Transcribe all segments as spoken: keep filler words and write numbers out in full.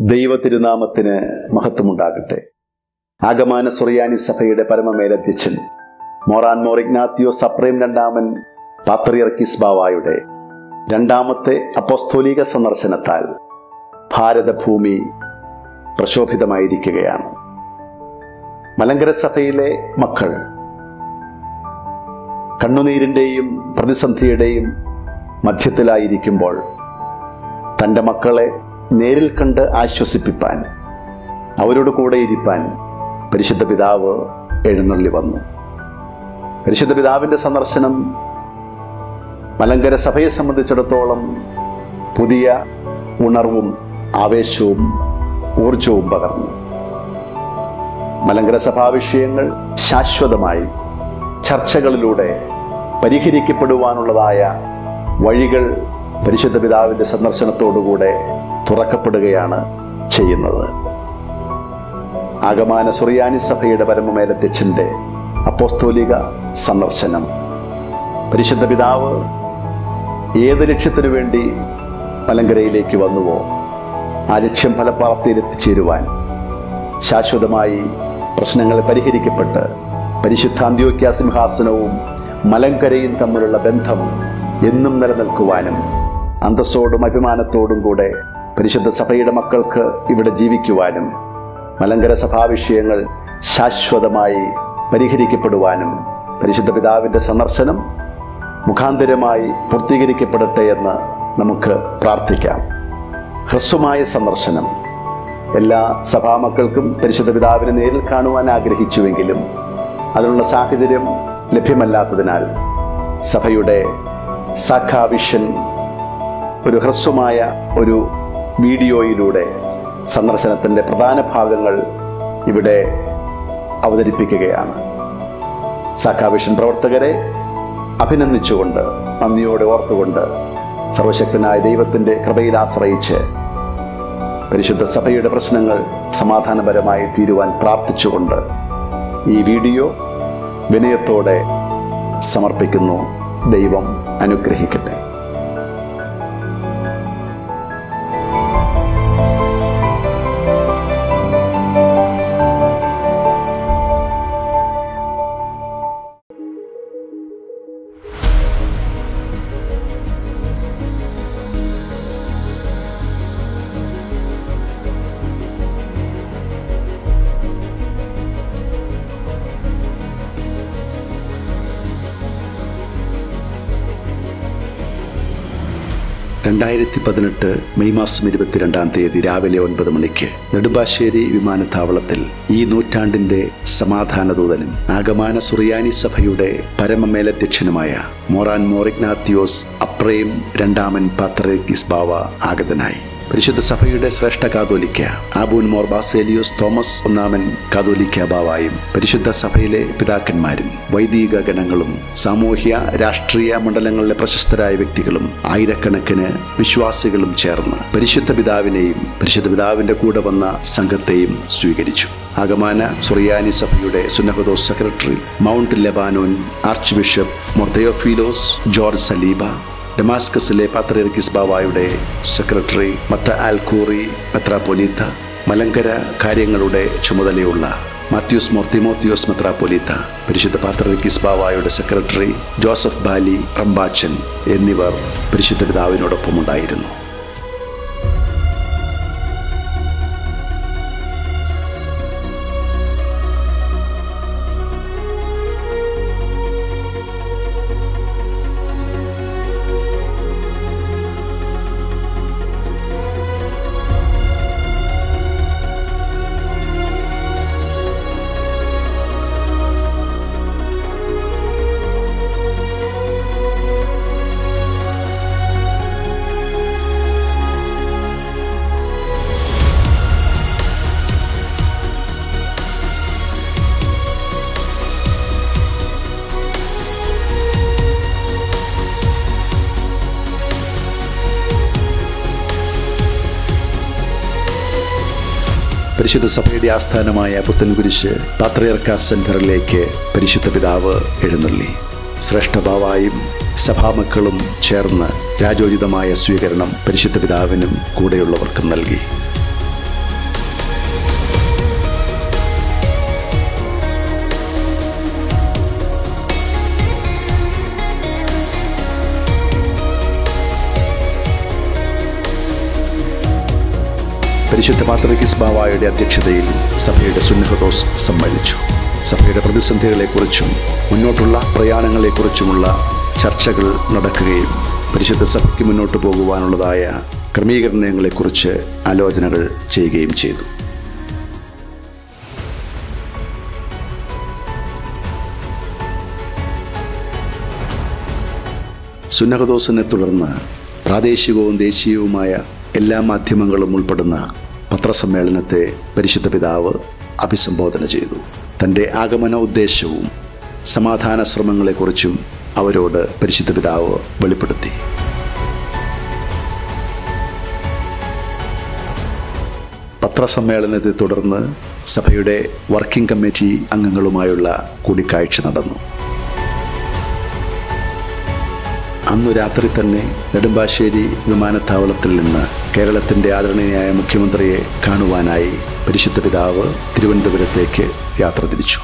ദൈവ തിരുനാമത്തിന് മഹത്വമുണ്ടാകട്ടെ. ആഗമാന സുറിയാനി സഭയുടെ പരമമേലധ്യക്ഷൻ മോറാൻ മോർ ഇഗ്നാത്തിയോസ് അപ്രേം രണ്ടാമൻ പാത്രിയർക്കീസ് ബാവായുടെ രണ്ടാമത്തെ അപ്പോസ്തോലിക സന്ദർശനത്താൽ ഭാരതഭൂമി പ്രശോഭിതമായിരിക്കുകയാണ്. മലങ്കര സഭയിലെ മക്കൾ കണ്ണുനീരിൻ്റെയും പ്രതിസന്ധിയുടെയും മധ്യത്തിലായിരിക്കുമ്പോൾ തൻ്റെ മക്കളെ നേരിൽ കണ്ട് ആശ്വസിപ്പിപ്പാൻ, അവരോട് കൂടെ ഇരിപ്പാൻ പരിശുദ്ധ പിതാവ് എഴുന്നള്ളി വന്നു. പരിശുദ്ധ പിതാവിൻ്റെ സന്ദർശനം മലങ്കര സഭയെ സംബന്ധിച്ചിടത്തോളം പുതിയ ഉണർവും ആവേശവും ഊർജവും പകർന്നു. മലങ്കര സഭാ വിഷയങ്ങൾ ശാശ്വതമായി ചർച്ചകളിലൂടെ പരിഹരിക്കപ്പെടുവാനുള്ളതായ വഴികൾ പരിശുദ്ധ പിതാവിൻ്റെ സന്ദർശനത്തോടുകൂടെ തുറക്കപ്പെടുകയാണ് ചെയ്യുന്നത്. ആഗമാന സുറിയാനി സഭയുടെ പരമമേലധ്യക്ഷൻ്റെ അപ്പോസ്തോലിക സന്ദർശനം പരിശുദ്ധ പിതാവ് ഏത് ലക്ഷ്യത്തിനു വേണ്ടി മലങ്കരയിലേക്ക് വന്നുവോ ആ ലക്ഷ്യം ഫലപ്രാപ്തിയിൽ എത്തിച്ചേരുവാൻ, ശാശ്വതമായി പ്രശ്നങ്ങൾ പരിഹരിക്കപ്പെട്ട് പരിശുദ്ധ അന്ത്യോക്യ സിംഹാസനവും മലങ്കരയും തമ്മിലുള്ള ബന്ധം എന്നും നിലനിൽക്കുവാനും അന്തസ്സോടും അഭിമാനത്തോടും കൂടെ പരിശുദ്ധ സഭയുടെ മക്കൾക്ക് ഇവിടെ ജീവിക്കുവാനും മലങ്കര സഭാവിഷയങ്ങൾ ശാശ്വതമായി പരിഹരിക്കപ്പെടുവാനും പരിശുദ്ധ പിതാവിൻ്റെ സന്ദർശനം മുഖാന്തരമായി പൂർത്തീകരിക്കപ്പെടട്ടെ എന്ന് നമുക്ക് പ്രാർത്ഥിക്കാം. ഹ്രസ്വമായ സന്ദർശനം എല്ലാ സഭാമക്കൾക്കും പരിശുദ്ധ പിതാവിനെ നേരിൽ കാണുവാൻ ആഗ്രഹിച്ചുവെങ്കിലും അതിനുള്ള സാഹചര്യം ലഭ്യമല്ലാത്തതിനാൽ സഭയുടെ സാഖാ വിഷൻ ഒരു ഹ്രസ്വമായ ഒരു വീഡിയോയിലൂടെ സന്ദർശനത്തിൻ്റെ പ്രധാന ഭാഗങ്ങൾ ഇവിടെ അവതരിപ്പിക്കുകയാണ്. സാഖാ വിഷൻ പ്രവർത്തകരെ അഭിനന്ദിച്ചുകൊണ്ട്, നന്ദിയോടെ ഓർത്തുകൊണ്ട്, സർവശക്തനായ ദൈവത്തിൻ്റെ കൃപയിൽ ആശ്രയിച്ച് പരിശുദ്ധ സഭയുടെ പ്രശ്നങ്ങൾ സമാധാനപരമായി തീരുവാൻ പ്രാർത്ഥിച്ചുകൊണ്ട് ഈ വീഡിയോ വിനയത്തോടെ സമർപ്പിക്കുന്നു. ദൈവം അനുഗ്രഹിക്കട്ടെ. രണ്ടായിരത്തി പതിനെട്ട് മെയ് മാസം ഇരുപത്തിരണ്ടാം തീയതി രാവിലെ ഒൻപത് മണിക്ക് നെടുമ്പാശ്ശേരി വിമാനത്താവളത്തിൽ ഈ നൂറ്റാണ്ടിന്റെ സമാധാനദൂതനും ആഗമാന സുറിയാനി സഭയുടെ പരമമേലധ്യക്ഷനുമായ മോറാൻ മോർ ഇഗ്നാത്തിയോസ് അപ്രേം രണ്ടാമൻ പാത്രിയർക്കീസ് ബാവ ആഗതനായി. പരിശുദ്ധ സഭയുടെ ശ്രേഷ്ഠ കാതോലിക്ക ആബൂൻ മോർ ബാസേലിയോസ് തോമസ് ഒന്നാമൻ കാതോലിക്ക ബാവായും പരിശുദ്ധ സഭയിലെ പിതാക്കന്മാരും വൈദിക ഗണങ്ങളും സാമൂഹ്യ രാഷ്ട്രീയ മണ്ഡലങ്ങളിലെ പ്രശസ്തരായ വ്യക്തികളും ആയിരക്കണക്കിന് വിശ്വാസികളും ചേർന്ന് പരിശുദ്ധ പിതാവിനെയും പരിശുദ്ധ പിതാവിന്റെ കൂടെ വന്ന സംഘത്തെയും സ്വീകരിച്ചു. ആഗമാന സുറിയാനി സഭയുടെ സുന്നഹദോസ് secretary, Mount Lebanon archbishop Mor Theophilos George Saliba, ഡമാസ്കസിലെ പാത്രിയർക്കീസ് ബാവായുടെ സെക്രട്ടറി മത്ത ആൽഖൂറി മെത്രാപ്പൊലീത്ത, മലങ്കര കാര്യങ്ങളുടെ ചുമതലയുള്ള മാത്യൂസ് മോർ തിമോത്തിയോസ് മെത്രാപ്പൊലീത്ത, പരിശുദ്ധ പാത്രിയർക്കീസ് ബാവായുടെ സെക്രട്ടറി ജോസഫ് ബാലി റംബാച്ചൻ എന്നിവർ പരിശുദ്ധ പിതാവിനോടൊപ്പമുണ്ടായിരുന്നു. പരിശുദ്ധ സഭയുടെ ആസ്ഥാനമായ പുത്തൻകുരിശ് പാത്രിയർക്ക സെന്ററിലേക്ക് പരിശുദ്ധ പിതാവ് എഴുന്നള്ളി. ശ്രേഷ്ഠഭാവായും സഭാമക്കളും ചേർന്ന് രാജോചിതമായ സ്വീകരണം പരിശുദ്ധ പിതാവിനും കൂടെയുള്ളവർക്കും നൽകി. പരിശുദ്ധ പാത്രികീസ് ബാവായുടെ അധ്യക്ഷതയിൽ സഭയുടെ സുന്നഹദോസ് സമ്മേളിച്ചു. സഭയുടെ പ്രതിസന്ധികളെക്കുറിച്ചും മുന്നോട്ടുള്ള പ്രയാണങ്ങളെക്കുറിച്ചുമുള്ള ചർച്ചകൾ നടക്കുകയും പരിശുദ്ധ സഭയ്ക്ക് മുന്നോട്ട് പോകുവാനുള്ളതായ ക്രമീകരണങ്ങളെക്കുറിച്ച് ആലോചനകൾ ചെയ്യുകയും ചെയ്തു. സുന്നഹദോസിനെ തുടർന്ന് പ്രാദേശികവും ദേശീയവുമായ എല്ലാ മാധ്യമങ്ങളും ഉൾപ്പെടുന്ന പത്രസമ്മേളനത്തെ പരിശുദ്ധ പിതാവ് അഭിസംബോധന ചെയ്തു. തൻ്റെ ആഗമന ഉദ്ദേശവും സമാധാന ശ്രമങ്ങളെക്കുറിച്ചും അവരോട് പരിശുദ്ധ പിതാവ് വെളിപ്പെടുത്തി. പത്രസമ്മേളനത്തെ തുടർന്ന് സഭയുടെ വർക്കിംഗ് കമ്മിറ്റി അംഗങ്ങളുമായുള്ള കൂടിക്കാഴ്ച നടന്നു. അന്നു രാത്രി തന്നെ നെടുമ്പാശ്ശേരി വിമാനത്താവളത്തിൽ നിന്ന് കേരളത്തിൻ്റെ ആദരണീയനായ മുഖ്യമന്ത്രിയെ കാണുവാനായി പരിശുദ്ധ പിതാവ് തിരുവനന്തപുരത്തേക്ക് യാത്ര തിരിച്ചു.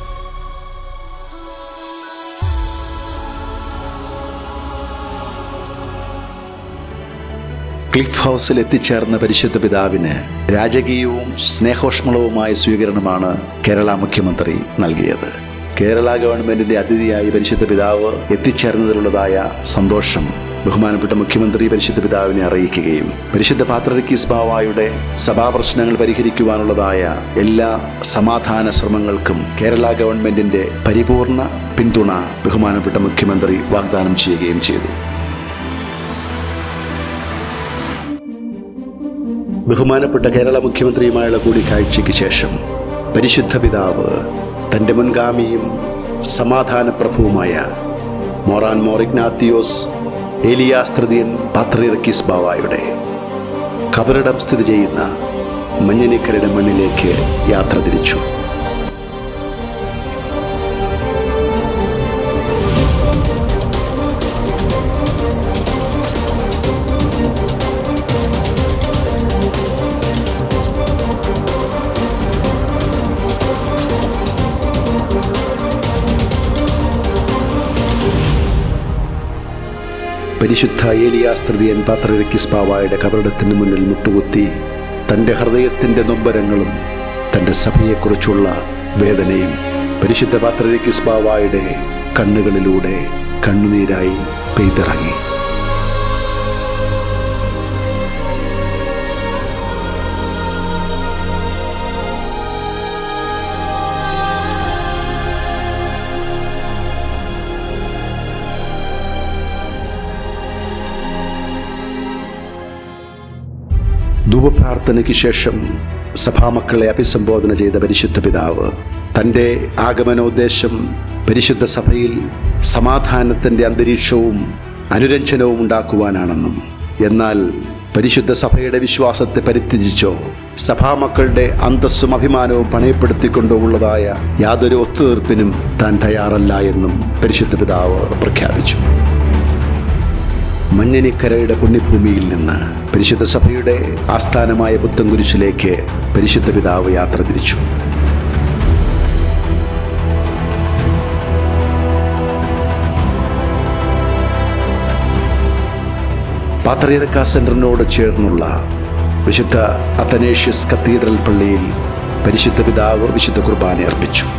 ക്ലിഫ് ഹൗസിൽ എത്തിച്ചേർന്ന പരിശുദ്ധ പിതാവിന് രാജകീയവും സ്നേഹോഷ്മളവുമായ സ്വീകരണമാണ് കേരള മുഖ്യമന്ത്രി നൽകിയത്. കേരള ഗവൺമെന്റിന്റെ അതിഥിയായി പരിശുദ്ധ പിതാവ് എത്തിച്ചേർന്നതിലുള്ളതായ സന്തോഷം ബഹുമാനപ്പെട്ട മുഖ്യമന്ത്രി പരിശുദ്ധ പിതാവിനെ അറിയിക്കുകയും പരിശുദ്ധ പാത്രികീസ് ബാവായുടെ സഭാപ്രശ്നങ്ങൾ പരിഹരിക്കുവാനുള്ളതായ എല്ലാ സമാധാന ശ്രമങ്ങൾക്കും കേരള ഗവൺമെന്റിന്റെ പരിപൂർണ പിന്തുണ ബഹുമാനപ്പെട്ട മുഖ്യമന്ത്രി വാഗ്ദാനം ചെയ്യുകയും ചെയ്തു. ബഹുമാനപ്പെട്ട കേരള മുഖ്യമന്ത്രിയുമായുള്ള കൂടിക്കാഴ്ചയ്ക്ക് ശേഷം പരിശുദ്ധ പിതാവ് തൻ്റെ മുൻഗാമിയും സമാധാന പ്രഭുവുമായ മോറാൻ മോർ ഇഗ്നാത്തിയോസ് ഏലിയാസ് തൃതീയൻ പാത്രിയർക്കീസ് ബാവായുടെ ഖബറിടം സ്ഥിതി ചെയ്യുന്ന മഞ്ഞനിക്കരയുടെ മണ്ണിലേക്ക് യാത്ര തിരിച്ചു. പരിശുദ്ധ ഏലിയാസ് തൃതീയൻ പാത്രിയർക്കീസ് ബാവായുടെ ഖബറിടത്തിന് മുന്നിൽ മുട്ടുകുത്തി തൻ്റെ ഹൃദയത്തിൻ്റെ നൊമ്പരങ്ങളും തൻ്റെ സഭയെക്കുറിച്ചുള്ള വേദനയും പരിശുദ്ധ പാത്രിയർക്കീസ് ബാവായുടെ കണ്ണുകളിലൂടെ കണ്ണുനീരായി പെയ്തിറങ്ങി. ധൂപപ്രാർത്ഥനയ്ക്ക് ശേഷം സഭാമക്കളെ അഭിസംബോധന ചെയ്ത പരിശുദ്ധ പിതാവ് തൻ്റെ ആഗമനോദ്ദേശം പരിശുദ്ധ സഭയിൽ സമാധാനത്തിൻ്റെ അന്തരീക്ഷവും അനുരഞ്ജനവും ഉണ്ടാക്കുവാനാണെന്നും എന്നാൽ പരിശുദ്ധ സഭയുടെ വിശ്വാസത്തെ പരിത്യജിച്ചോ സഭാമക്കളുടെ അന്തസ്സും അഭിമാനവും പണയപ്പെടുത്തിക്കൊണ്ടോ ഉള്ളതായ യാതൊരു ഒത്തുതീർപ്പിനും താൻ തയ്യാറല്ല എന്നും പരിശുദ്ധ പിതാവ് പ്രഖ്യാപിച്ചു. മഞ്ഞനിക്കരയുടെ പുണ്യഭൂമിയിൽ നിന്ന് പരിശുദ്ധ സഭയുടെ ആസ്ഥാനമായ പുത്തൻകുരിശിലേക്ക് പരിശുദ്ധ പിതാവ് യാത്ര തിരിച്ചു. പാത്രിയർക്ക സെന്ററിനോട് ചേർന്നുള്ള വിശുദ്ധ അത്തനേഷ്യസ് കത്തീഡ്രൽ പള്ളിയിൽ പരിശുദ്ധ പിതാവ് വിശുദ്ധ കുർബാന അർപ്പിച്ചു.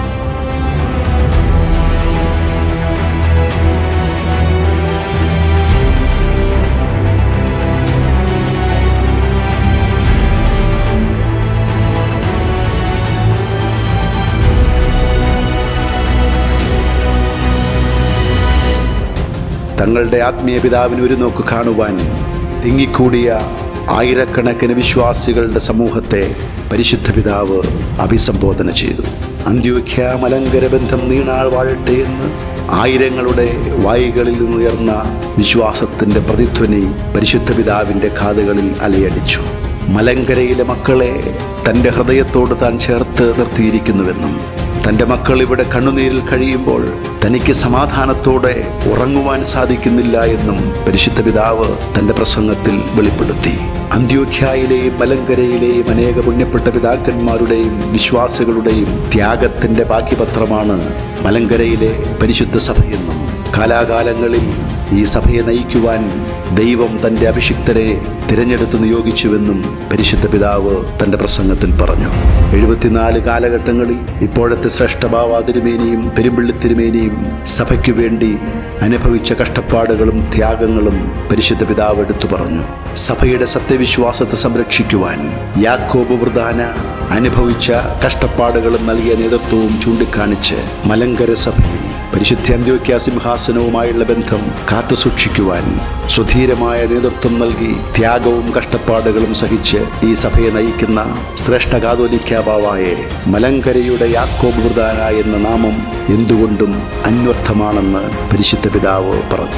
തങ്ങളുടെ ആത്മീയ പിതാവിന് ഒരു നോക്ക് കാണുവാൻ തിങ്ങിക്കൂടിയ ആയിരക്കണക്കിന് വിശ്വാസികളുടെ സമൂഹത്തെ പരിശുദ്ധ പിതാവ് അഭിസംബോധന ചെയ്തു. അന്ത്യോഖ്യ മലങ്കര ബന്ധം നീണാൾ വാഴട്ടെ എന്ന് ആയിരങ്ങളുടെ വായികളിൽ നിന്നുയർന്ന വിശ്വാസത്തിൻ്റെ പ്രതിധ്വനി പരിശുദ്ധ പിതാവിൻ്റെ കാതുകളിൽ അലയടിച്ചു. മലങ്കരയിലെ മക്കളെ തൻ്റെ ഹൃദയത്തോട് താൻ ചേർത്ത് നിർത്തിയിരിക്കുന്നുവെന്നും തൻ്റെ മക്കൾ ഇവിടെ കണ്ണുനീരിൽ കഴിയുമ്പോൾ തനിക്ക് സമാധാനത്തോടെ ഉറങ്ങുവാൻ സാധിക്കുന്നില്ല എന്നും പരിശുദ്ധ പിതാവ് തൻ്റെ പ്രസംഗത്തിൽ വെളിപ്പെടുത്തി. അന്ത്യോഖ്യയിലെയും മലങ്കരയിലെയും അനേക പുണ്യപ്പെട്ട പിതാക്കന്മാരുടെയും വിശ്വാസികളുടെയും ത്യാഗത്തിൻ്റെ ബാക്കിപത്രമാണ് മലങ്കരയിലെ പരിശുദ്ധ സഭയെന്നും കാലാകാലങ്ങളിൽ ഈ സഭയെ നയിക്കുവാൻ ദൈവം തൻ്റെ അഭിഷിക്തരെ തിരഞ്ഞെടുത്ത് നിയോഗിച്ചുവെന്നും പരിശുദ്ധ പിതാവ് തൻ്റെ പ്രസംഗത്തിൽ പറഞ്ഞു. എഴുപത്തിനാല് കാലഘട്ടങ്ങളിൽ ഇപ്പോഴത്തെ ശ്രേഷ്ഠഭാവ തിരുമേനിയും പെരുമ്പിള്ളി തിരുമേനിയും സഭയ്ക്കു വേണ്ടി അനുഭവിച്ച കഷ്ടപ്പാടുകളും ത്യാഗങ്ങളും പരിശുദ്ധ പിതാവ് എടുത്തു പറഞ്ഞു. സഭയുടെ സത്യവിശ്വാസത്തെ സംരക്ഷിക്കുവാൻ യാക്കോബ് പ്രധാന അനുഭവിച്ച കഷ്ടപ്പാടുകളും നൽകിയ നേതൃത്വവും ചൂണ്ടിക്കാണിച്ച് മലങ്കര സഭയിൽ പരിശുദ്ധ അന്ത്യോക്യ സിംഹാസനവുമായുള്ള ബന്ധം കാത്തുസൂക്ഷിക്കുവാൻ സുധീരമായ നേതൃത്വം നൽകി ത്യാഗവും കഷ്ടപ്പാടുകളും സഹിച്ച് ഈ സഭയെ നയിക്കുന്ന ശ്രേഷ്ഠ കാതോലിക്ക ബാവായെ മലങ്കരയുടെ യാക്കോബ് പ്രധാന എന്ന നാമം എന്തുകൊണ്ടും അന്വർത്ഥമാണെന്ന് പരിശുദ്ധ പിതാവ് പറഞ്ഞു.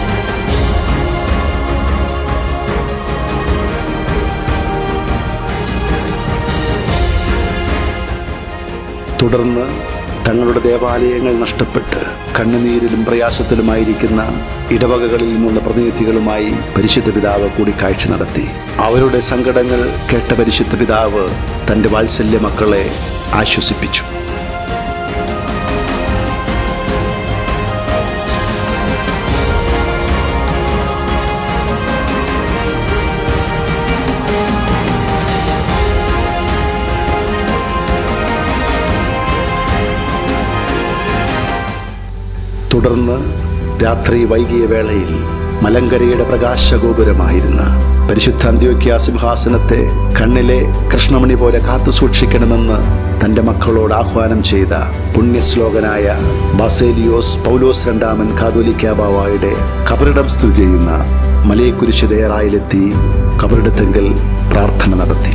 തുടർന്ന് തങ്ങളുടെ ദേവാലയങ്ങൾ നഷ്ടപ്പെട്ട് കണ്ണുനീരിലും പ്രയാസത്തിലുമായിരിക്കുന്ന ഇടവകകളിൽ നിന്നുള്ള പ്രതിനിധികളുമായി പരിശുദ്ധ പിതാവ് കൂടിക്കാഴ്ച നടത്തി. അവരുടെ സങ്കടങ്ങൾ കേട്ട പരിശുദ്ധ പിതാവ് തൻ്റെ വാത്സല്യ മക്കളെ ആശ്വസിപ്പിച്ചു. തുടർന്ന് രാത്രി വൈകിയ വേളയിൽ മലങ്കരയുടെ പ്രകാശഗോപുരമായിരുന്ന പരിശുദ്ധ അന്ത്യോക്യ സിംഹാസനത്തെ കണ്ണിലെ കൃഷ്ണമണി പോലെ കാത്തു സൂക്ഷിക്കണമെന്ന് തൻ്റെ മക്കളോട് ആഹ്വാനം ചെയ്ത പുണ്യശ്ലോകനായ ബസേലിയോസ് പൗലോസ് രണ്ടാമൻ കാതോലിക്ക ബാവായുടെ കബറിടം സ്ഥിതി ചെയ്യുന്ന മലയക്കുരിശ് തയ്യാറായിലെത്തി കബറിടത്തെങ്കിൽ പ്രാർത്ഥന നടത്തി.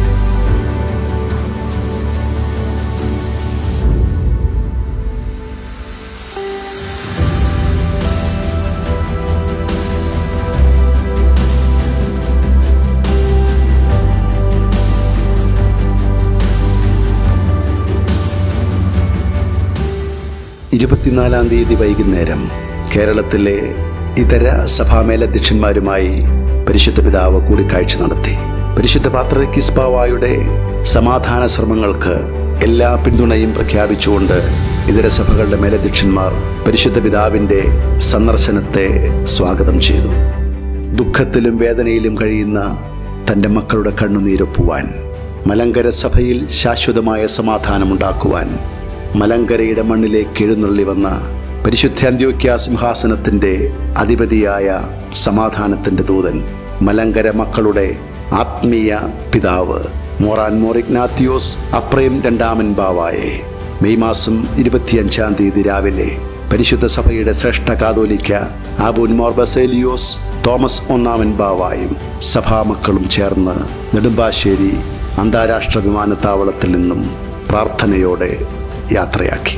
ഇരുപത്തിനാലാം തീയതി വൈകുന്നേരം കേരളത്തിലെ ഇതര സഭാമേലധ്യക്ഷന്മാരുമായി പരിശുദ്ധ പിതാവ് കൂടിക്കാഴ്ച നടത്തി. പരിശുദ്ധ പാത്രിയർക്കീസ് ബാവായുടെ സമാധാന ശ്രമങ്ങൾക്ക് എല്ലാ പിന്തുണയും പ്രഖ്യാപിച്ചുകൊണ്ട് ഇതര സഭകളുടെ മേലധ്യക്ഷന്മാർ പരിശുദ്ധ പിതാവിൻ്റെ സന്ദർശനത്തെ സ്വാഗതം ചെയ്തു. ദുഃഖത്തിലും വേദനയിലും കഴിയുന്ന തൻ്റെ മക്കളുടെ കണ്ണുനീരൊപ്പുവാൻ, മലങ്കര സഭയിൽ ശാശ്വതമായ സമാധാനമുണ്ടാക്കുവാൻ മലങ്കരയുടെ മണ്ണിലേക്ക് എഴുന്നള്ളി വന്ന പരിശുദ്ധ അന്ത്യോക്യ സിംഹാസനത്തിൻ്റെ അധിപതിയായ സമാധാനത്തിൻ്റെ ദൂതൻ, മലങ്കര മക്കളുടെ ആത്മീയ പിതാവ് മോറാൻ മോർ ഇഗ്നാത്തിയോസ് അപ്രയം രണ്ടാമൻ ബാവായെ മെയ് മാസം ഇരുപത്തിയഞ്ചാം തീയതി രാവിലെ പരിശുദ്ധ സഭയുടെ ശ്രേഷ്ഠ കാതോലിക്ക ആബൂൻ മോർ ബസേലിയോസ് തോമസ് ഒന്നാമൻ ബാവായും സഭാമക്കളും ചേർന്ന് നെടുമ്പാശ്ശേരി അന്താരാഷ്ട്ര വിമാനത്താവളത്തിൽ നിന്നും പ്രാർത്ഥനയോടെ യാത്രയാക്കി.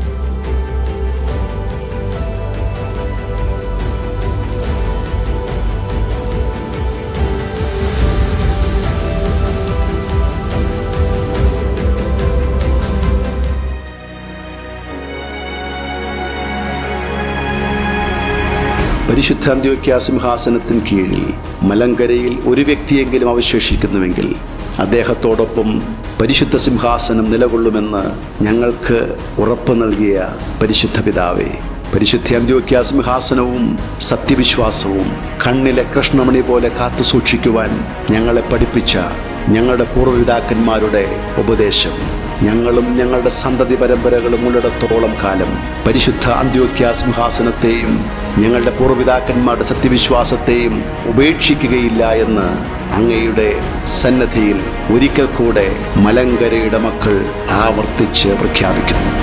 പരിശുദ്ധ അന്ത്യോക്യ സിംഹാസനത്തിന് കീഴിൽ മലങ്കരയിൽ ഒരു വ്യക്തിയെങ്കിലും അവശേഷിക്കുന്നുവെങ്കിൽ അദ്ദേഹത്തോടൊപ്പം പരിശുദ്ധ സിംഹാസനം നിലകൊള്ളുമെന്ന് ഞങ്ങൾക്ക് ഉറപ്പ് നൽകിയ പരിശുദ്ധ പിതാവേ, പരിശുദ്ധ അന്ത്യോക്യ സിംഹാസനവും സത്യവിശ്വാസവും കണ്ണിലെ കൃഷ്ണമണി പോലെ കാത്തു സൂക്ഷിക്കുവാൻ ഞങ്ങളെ പഠിപ്പിച്ച ഞങ്ങളുടെ പൂർവ്വപിതാക്കന്മാരുടെ ഉപദേശം ഞങ്ങളും ഞങ്ങളുടെ സന്തതി പരമ്പരകളും ഉള്ളിടത്തോളം കാലം പരിശുദ്ധ അന്ത്യോക്യ സിംഹാസനത്തെയും ഞങ്ങളുടെ പൂർവ്വപിതാക്കന്മാരുടെ സത്യവിശ്വാസത്തെയും ഉപേക്ഷിക്കുകയില്ല എന്ന് അങ്ങയുടെ സന്നദ്ധിയിൽ ഒരിക്കൽ കൂടെ മലങ്കരയുടെ മക്കൾ ആവർത്തിച്ച് പ്രഖ്യാപിക്കുന്നു.